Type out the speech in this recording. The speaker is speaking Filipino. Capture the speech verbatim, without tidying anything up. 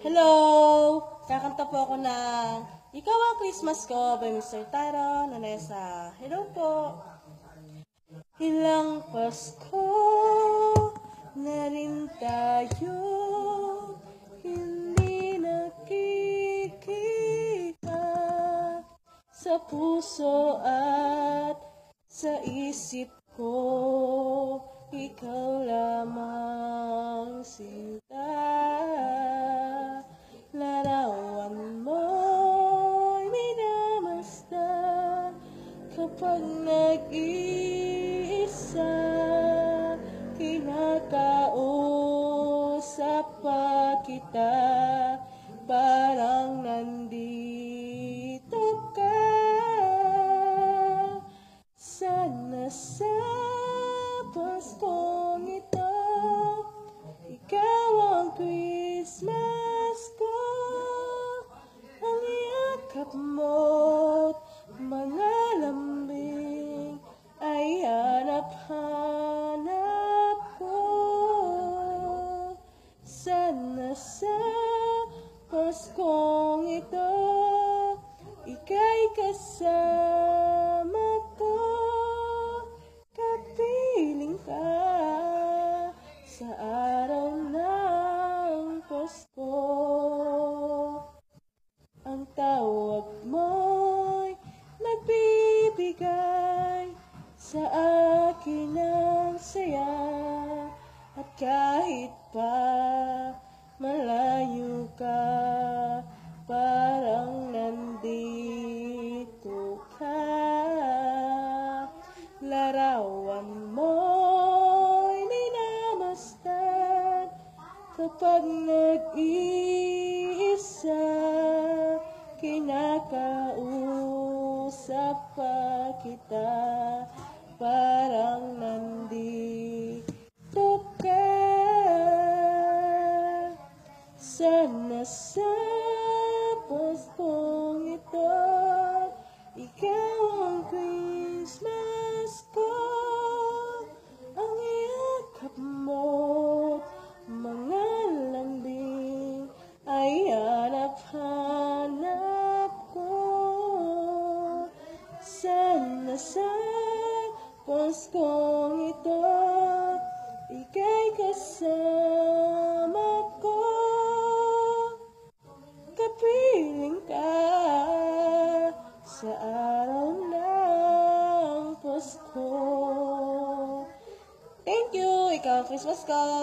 Hello! Kakanta po ako ng Ikaw ang Christmas Ko by Mister Tyron Nonesa. Hello po! Ilang Pasko na rin tayo hindi nakikita sa puso at sa isip ko. Ikaw lamang sinta. Larawan mo'y minamasdan kapag nag-iisa. Kinakausap pa kita, parang nandito ka. Sana sa Paskong ito, ikaw ang Christmas ko. Ang yakap mo't mga lambing ay hanap-hanap ko. Sana sa Paskong ito, ika'y kasama ko. Kapiling ka sa araw ng Pasko. Ang tawag mo'y nagbibigay sa akin ng saya. At kahit pa malayo ka, parang nandito ka. Larawan mo'y minamasdan kapag nag-iisa. Kinakausap pa kita, parang nandito ka. Sana sa Paskong ito, ikaw ang Christmas ko. Ang yakap mo't mga lambing ay hanap-hanap ko. Sana sa Paskong ito, ika'y kasama ko. Kapiling ka sa araw ng Pasko. Thank you! Ikaw ang Christmas ko!